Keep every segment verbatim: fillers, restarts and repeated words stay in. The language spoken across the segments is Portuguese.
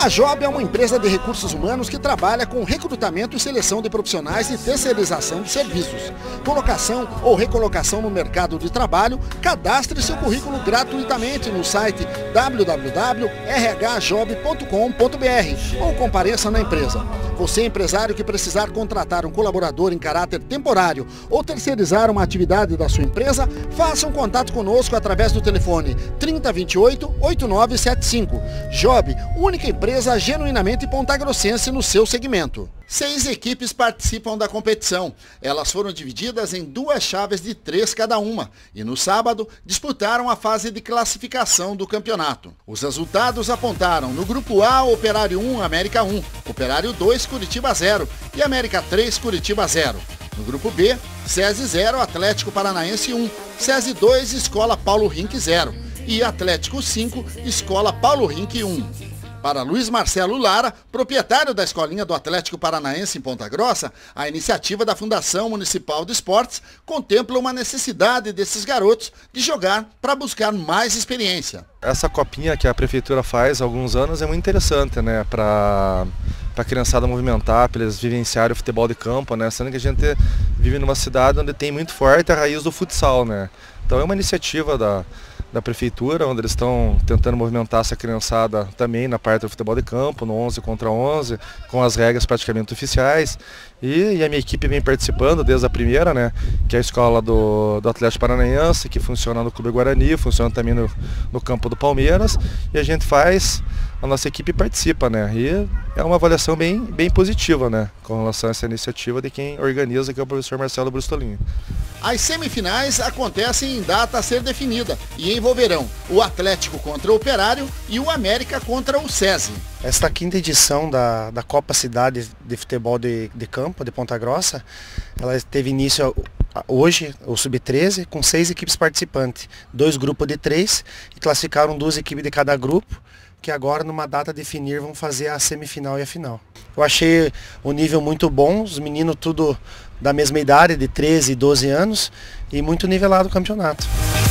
A Job é uma empresa de recursos humanos que trabalha com recrutamento e seleção de profissionais e terceirização de serviços. Colocação ou recolocação no mercado de trabalho, cadastre seu currículo gratuitamente no site w w w ponto r h job ponto com ponto b r ou compareça na empresa. Você, empresário que precisar contratar um colaborador em caráter temporário ou terceirizar uma atividade da sua empresa, faça um contato conosco através do telefone trinta, vinte e oito, oitenta e nove setenta e cinco. Job, única empresa genuinamente pontagrossense no seu segmento. Seis equipes participam da competição. Elas foram divididas em duas chaves de três cada uma e no sábado disputaram a fase de classificação do campeonato. Os resultados apontaram no grupo A, Operário um, América um, Operário dois, Curitiba zero e América três, Curitiba zero. No grupo B, SESI zero, Atlético Paranaense um, SESI dois, Escola Paulo Rink zero e Atlético cinco, Escola Paulo Rink um. Para Luiz Marcelo Lara, proprietário da escolinha do Atlético Paranaense em Ponta Grossa, a iniciativa da Fundação Municipal de Esportes contempla uma necessidade desses garotos de jogar para buscar mais experiência. Essa copinha que a prefeitura faz há alguns anos é muito interessante, né, para a criançada movimentar, para eles vivenciarem o futebol de campo, né, sendo que a gente vive numa cidade onde tem muito forte a raiz do futsal, né. Então é uma iniciativa da da prefeitura, onde eles estão tentando movimentar essa criançada também na parte do futebol de campo, no onze contra onze, com as regras praticamente oficiais. E, e a minha equipe vem participando desde a primeira, né, que é a escola do, do Atlético Paranaense, que funciona no Clube Guarani, funciona também no, no campo do Palmeiras, e a gente faz, a nossa equipe participa, né, e é uma avaliação bem, bem positiva, né, com relação a essa iniciativa de quem organiza, que é o professor Marcelo Brustolin. As semifinais acontecem em data a ser definida e envolverão o Atlético contra o Operário e o América contra o SESI. Esta quinta edição da, da Copa Cidade de Futebol de, de Campo, de Ponta Grossa, ela teve início hoje, o sub treze, com seis equipes participantes, dois grupos de três, e classificaram duas equipes de cada grupo, que agora, numa data a definir, vão fazer a semifinal e a final. Eu achei o nível muito bom, os meninos tudo da mesma idade, de treze e doze anos, e muito nivelado o campeonato.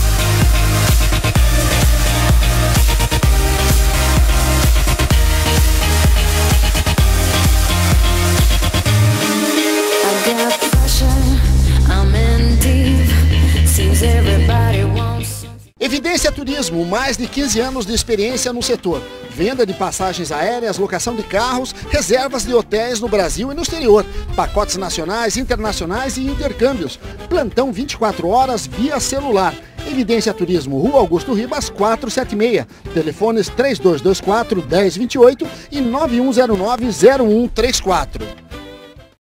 Evidência Turismo, mais de quinze anos de experiência no setor. Venda de passagens aéreas, locação de carros, reservas de hotéis no Brasil e no exterior, pacotes nacionais, internacionais e intercâmbios. Plantão vinte e quatro horas via celular. Evidência Turismo, Rua Augusto Ribas, quatrocentos e setenta e seis. Telefones três dois dois quatro, um zero dois oito e nove um zero nove, zero um três quatro.